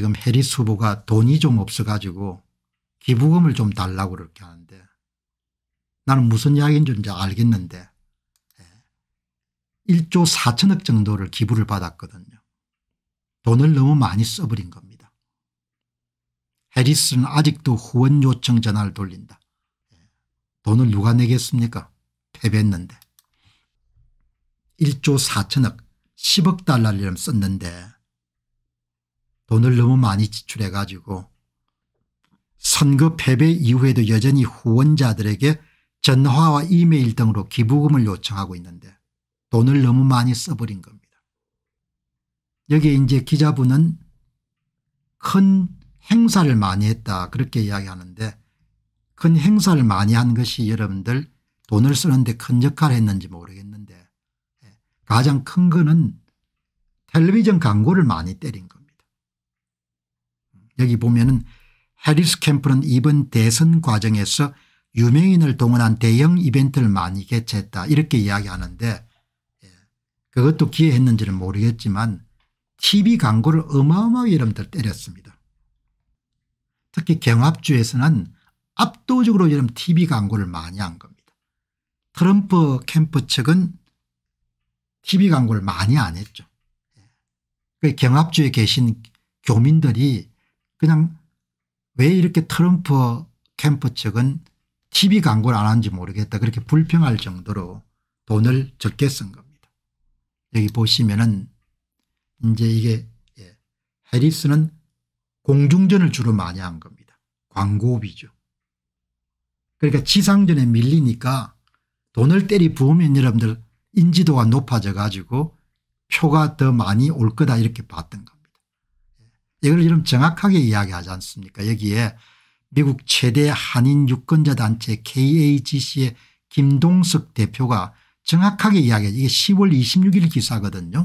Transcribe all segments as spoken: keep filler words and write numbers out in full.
지금 해리스 후보가 돈이 좀 없어 가지고 기부금을 좀 달라고 그렇게 하는데 나는 무슨 이야기인 줄 이제 알겠는데 일조 사천억 정도를 기부를 받았거든요. 돈을 너무 많이 써버린 겁니다. 해리스는 아직도 후원 요청 전화를 돌린다. 돈을 누가 내겠습니까? 패배했는데. 일조 사천억 십억 달러를 썼는데 돈을 너무 많이 지출해 가지고 선거 패배 이후에도 여전히 후원자들에게 전화와 이메일 등으로 기부금을 요청하고 있는데 돈을 너무 많이 써버린 겁니다. 여기에 이제 기자분은 큰 행사를 많이 했다 그렇게 이야기하는데 큰 행사를 많이 한 것이 여러분들 돈을 쓰는데 큰 역할을 했는지 모르겠는데 가장 큰 거는 텔레비전 광고를 많이 때린 겁니다. 여기 보면은 해리스 캠프는 이번 대선 과정에서 유명인을 동원한 대형 이벤트를 많이 개최했다 이렇게 이야기하는데 그것도 기여했는지는 모르겠지만 티비 광고를 어마어마하게 여러분들 때렸습니다. 특히 경합주에서는 압도적으로 여러분 티비 광고를 많이 한 겁니다. 트럼프 캠프 측은 티비 광고를 많이 안 했죠. 경합주에 계신 교민들이 그냥 왜 이렇게 트럼프 캠프 측은 티비 광고를 안 하는지 모르겠다 그렇게 불평할 정도로 돈을 적게 쓴 겁니다. 여기 보시면은 이제 이게 해리스는 공중전을 주로 많이 한 겁니다. 광고비죠. 그러니까 지상전에 밀리니까 돈을 때리 부으면 여러분들 인지도가 높아져 가지고 표가 더 많이 올 거다 이렇게 봤던 겁니다. 이걸 여러분 정확하게 이야기하지 않습니까? 여기에 미국 최대 한인 유권자 단체 케이에이지씨의 김동석 대표가 정확하게 이야기해요. 이게 시월 이십육일 기사거든요.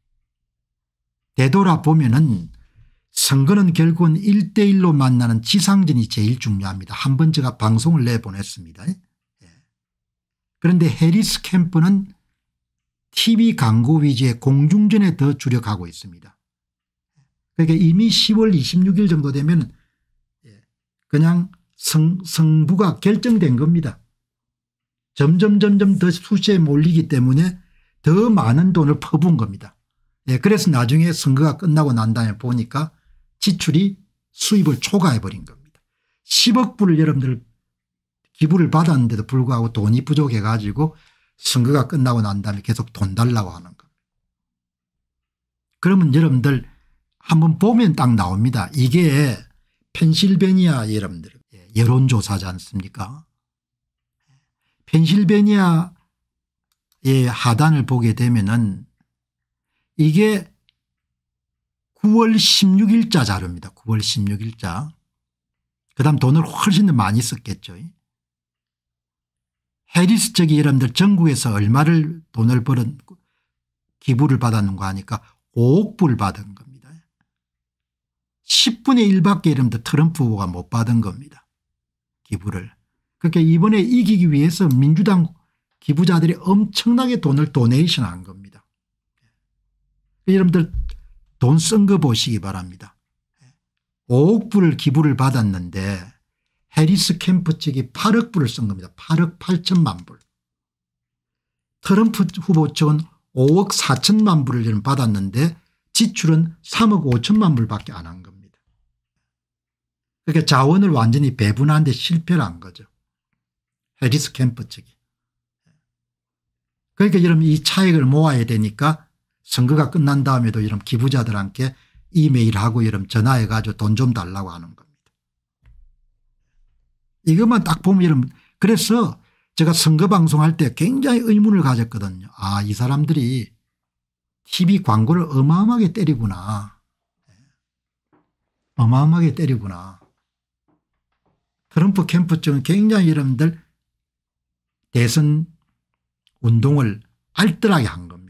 되돌아보면은 선거는 결국은 일 대 일로 만나는 지상전이 제일 중요합니다. 한번 제가 방송을 내보냈습니다. 그런데 해리스 캠프는 티비 광고 위주의 공중전에 더 주력하고 있습니다. 그러니까 이미 시월 이십육일 정도 되면 그냥 성, 승부가 결정된 겁니다. 점점 점점 더 수시에 몰리기 때문에 더 많은 돈을 퍼부은 겁니다. 예, 그래서 나중에 선거가 끝나고 난 다음에 보니까 지출이 수입을 초과해 버린 겁니다. 십억 불을 여러분들 기부를 받았는데도 불구하고 돈이 부족해 가지고 선거가 끝나고 난 다음에 계속 돈 달라고 하는 겁니다. 그러면 여러분들 한번 보면 딱 나옵니다. 이게 펜실베니아 여러분들 여론조사지 않습니까? 펜실베니아의 하단을 보게 되면은 이게 구월 십육일자 자료입니다. 구월 십육일자. 그다음 돈을 훨씬 더 많이 썼겠죠. 해리스 측이 여러분들 전국에서 얼마를 돈을 벌은 기부를 받았는가 하니까 오억 불 받은 겁니다. 십분의 일밖에 여러분들 트럼프 후보가 못 받은 겁니다. 기부를. 그러니까 이번에 이기기 위해서 민주당 기부자들이 엄청나게 돈을 도네이션 한 겁니다. 여러분들 돈 쓴 거 보시기 바랍니다. 오억 불을 기부를 받았는데 해리스 캠프 측이 팔억 불을 쓴 겁니다. 팔억 팔천만 불. 트럼프 후보 측은 오억 사천만 불을 받았는데 지출은 삼억 오천만 불밖에 안 한 겁니다. 그러니까 자원을 완전히 배분하는 데 실패를 한 거죠. 해리스 캠프 측이. 그러니까 여러분 이 차익을 모아야 되니까 선거가 끝난 다음에도 여러분 기부자들한테 이메일하고 여러분 전화해 가지고 돈 좀 달라고 하는 겁니다. 이것만 딱 보면 여러분 그래서 제가 선거 방송할 때 굉장히 의문을 가졌거든요. 아, 이 사람들이 티비 광고를 어마어마하게 때리구나. 어마어마하게 때리구나. 트럼프 캠프 쪽은 굉장히 여러분들 대선 운동을 알뜰하게 한 겁니다.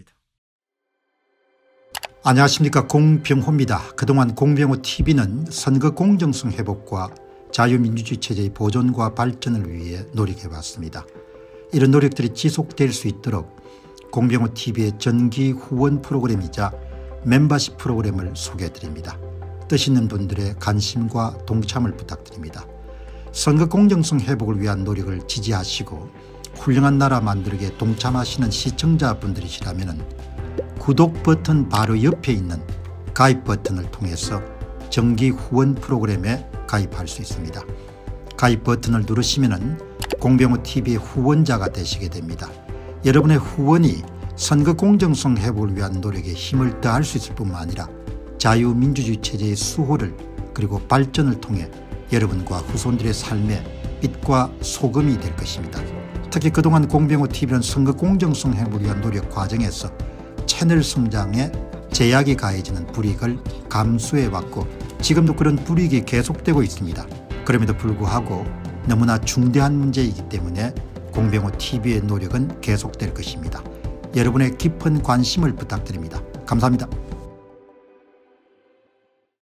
안녕하십니까, 공병호입니다. 그동안 공병호 티비는 선거 공정성 회복과 자유민주주의 체제의 보존과 발전을 위해 노력해왔습니다. 이런 노력들이 지속될 수 있도록 공병호 티비의 정기 후원 프로그램이자 멤버십 프로그램을 소개해드립니다. 뜻 있는 분들의 관심과 동참을 부탁드립니다. 선거 공정성 회복을 위한 노력을 지지하시고 훌륭한 나라 만들기에 동참하시는 시청자분들이시라면 구독 버튼 바로 옆에 있는 가입 버튼을 통해서 정기 후원 프로그램에 가입할 수 있습니다. 가입 버튼을 누르시면 공병호티비의 후원자가 되시게 됩니다. 여러분의 후원이 선거 공정성 회복을 위한 노력에 힘을 더할 수 있을 뿐만 아니라 자유민주주의 체제의 수호를 그리고 발전을 통해 여러분과 후손들의 삶에 빛과 소금이 될 것입니다. 특히 그동안 공병호티비는 선거 공정성 회복을 위한 노력 과정에서 채널 성장에 제약이 가해지는 불이익을 감수해왔고 지금도 그런 불이익이 계속되고 있습니다. 그럼에도 불구하고 너무나 중대한 문제이기 때문에 공병호티비의 노력은 계속될 것입니다. 여러분의 깊은 관심을 부탁드립니다. 감사합니다.